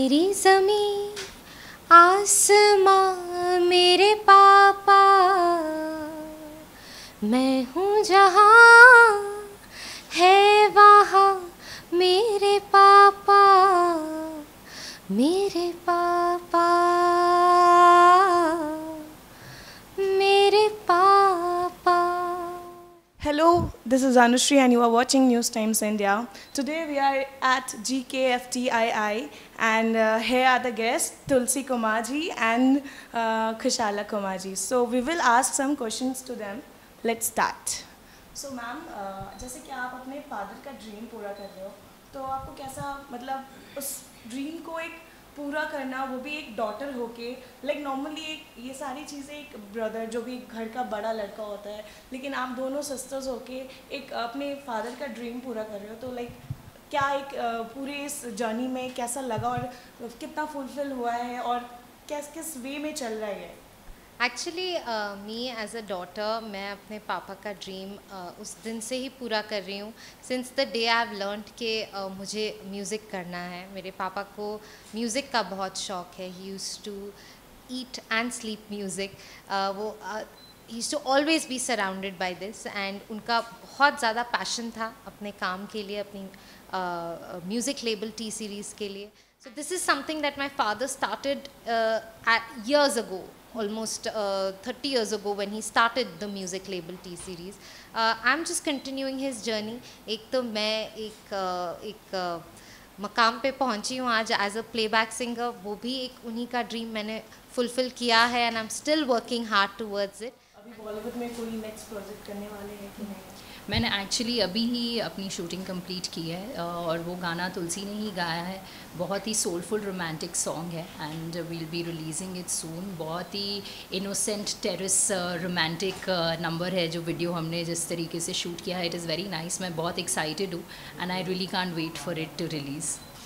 मेरी ज़मीं आसमां मेरे पापा, मैं हूँ जहाँ है वहाँ मेरे पापा, मेरे पापा, मेरे पापा. Hello, this is Anushri and you are watching News Times India. Today we are at GKFTII and here are the guests Tulsi Kumarji and Khushali Kumarji. So we will ask some questions to them. Let's start. So ma'am, जैसे कि आप अपने father का dream पूरा कर रहे हो, तो आपको कैसा मतलब उस ड्रीम को एक पूरा करना, वो भी एक डॉटर होके, लाइक नॉर्मली एक ये सारी चीज़ें एक ब्रदर जो भी घर का बड़ा लड़का होता है, लेकिन आप दोनों सिस्टर्स होके एक अपने फादर का ड्रीम पूरा कर रहे हो, तो लाइक क्या एक पूरे इस जर्नी में कैसा लगा और कितना फुलफिल हुआ है और किस किस वे में चल रहा है? Actually me as a daughter मैं अपने पापा का ड्रीम उस दिन से ही पूरा कर रही हूँ, since the day I have learned कि मुझे म्यूज़िक करना है. मेरे पापा को म्यूज़िक का बहुत शौक़ है. He used to eat and sleep music. वो he used to always be surrounded by this and उनका बहुत ज़्यादा पैशन था अपने काम के लिए, अपनी म्यूज़िक लेबल टी सीरीज़ के लिए. So this is something that my father started years ago, almost 30 years ago when he started the music label T series. I'm just continuing his journey. एक तो मैं एक मकाम पे पहुंची हूँ आज एज अ प्लेबैक सिंगर, वो भी एक उन्हीं का ड्रीम मैंने फुलफिल किया है and I am still working hard towards it. अभी बॉलीवुड में कोई नेक्स्ट प्रोजेक्ट करने वाले हैं कि नहीं? मैंने एक्चुअली अभी ही अपनी शूटिंग कंप्लीट की है और वो गाना तुलसी ने ही गाया है. बहुत ही सोलफुल रोमांटिक सॉन्ग है and will be releasing it soon. बहुत ही इनोसेंट टेरिस रोमांटिक नंबर है जो वीडियो हमने जिस तरीके से शूट किया है. It is very nice. मैं बहुत एक्साइटेड हूँ and I really can't wait for it to release.